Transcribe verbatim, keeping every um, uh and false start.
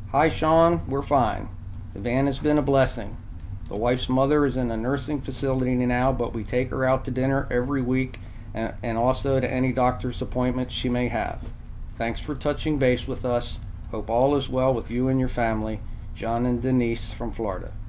Hi, Sean. We're fine. The van has been a blessing. The wife's mother is in a nursing facility now, but we take her out to dinner every week and, and also to any doctor's appointments she may have. Thanks for touching base with us. Hope all is well with you and your family. John and Denise from Florida.